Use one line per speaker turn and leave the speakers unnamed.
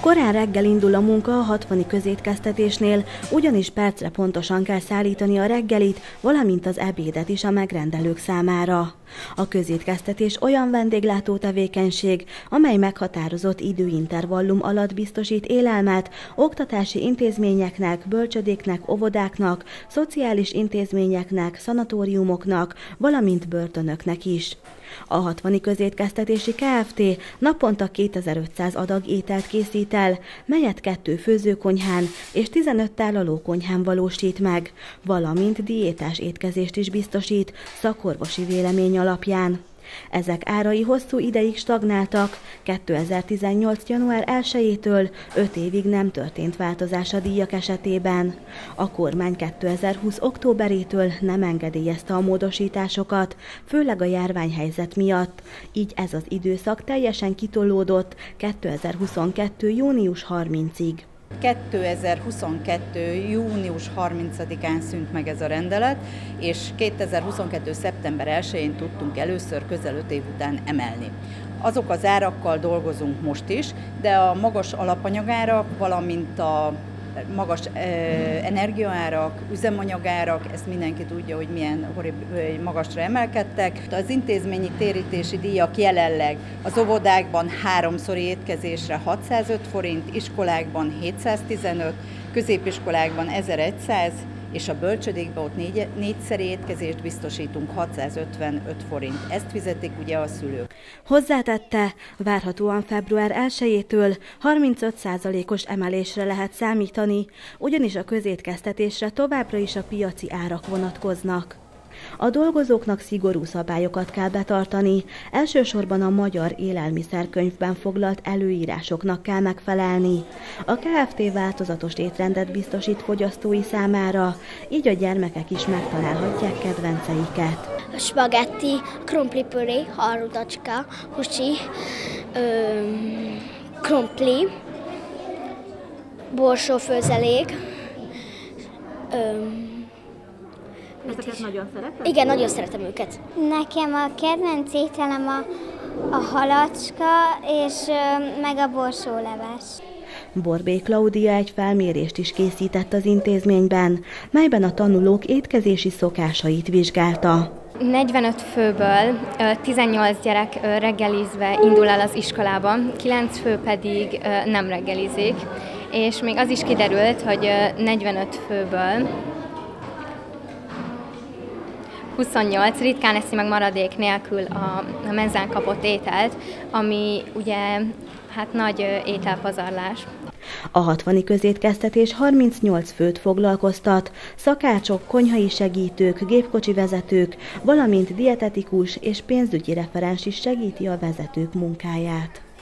Korán reggel indul a munka a 60. közétkeztetésnél, ugyanis percre pontosan kell szállítani a reggelit, valamint az ebédet is a megrendelők számára. A közétkeztetés olyan vendéglátó tevékenység, amely meghatározott időintervallum alatt biztosít élelmet oktatási intézményeknek, bölcsödéknek, óvodáknak, szociális intézményeknek, szanatóriumoknak, valamint börtönöknek is. A 60. közétkeztetési Kft. Naponta 2500 adag ételt készít el, melyet 2 főzőkonyhán és 15 tálalókonyhán valósít meg, valamint diétás étkezést is biztosít szakorvosi vélemény alapján. Ezek árai hosszú ideig stagnáltak, 2018. január 1-től 5 évig nem történt változás a díjak esetében. A kormány 2020. októberétől nem engedélyezte a módosításokat, főleg a járványhelyzet miatt, így ez az időszak teljesen kitolódott 2022. június 30-ig.
2022. június 30-án szűnt meg ez a rendelet, és 2022. szeptember 1-én tudtunk először közel 5 év után emelni. Azok az árakkal dolgozunk most is, de a magas alapanyagárak, valamint a magas energiaárak, üzemanyagárak, ezt mindenki tudja, hogy milyen magasra emelkedtek. Az intézményi térítési díjak jelenleg az óvodákban 3-szori étkezésre 605 forint, iskolákban 715, középiskolákban 1100, és a bölcsödékben ott 4-szeri étkezést biztosítunk, 655 forint. Ezt fizetik ugye a szülők.
Hozzátette, várhatóan február 1-től 35%-os emelésre lehet számítani, ugyanis a közétkeztetésre továbbra is a piaci árak vonatkoznak. A dolgozóknak szigorú szabályokat kell betartani, elsősorban a magyar élelmiszerkönyvben foglalt előírásoknak kell megfelelni. A Kft. Változatos étrendet biztosít fogyasztói számára, így a gyermekek is megtalálhatják kedvenceiket.
Spagetti, krumplipüré, harudacska, húsi, krumpli, borsófőzelék.
Ezeket nagyon szereted?
Igen, nagyon szeretem őket.
Nekem a kedvenc ételem a halacska és meg a borsóleves.
Borbély Klaudia egy felmérést is készített az intézményben, melyben a tanulók étkezési szokásait vizsgálta.
45 főből 18 gyerek reggelizve indul el az iskolába, 9 fő pedig nem reggelizik, és még az is kiderült, hogy 45 főből 28 ritkán eszi meg maradék nélkül a menzán kapott ételt, ami ugye hát nagy ételpazarlás.
A 60. közétkeztetés 38 főt foglalkoztat, szakácsok, konyhai segítők, gépkocsi vezetők, valamint dietetikus és pénzügyi referens is segíti a vezetők munkáját.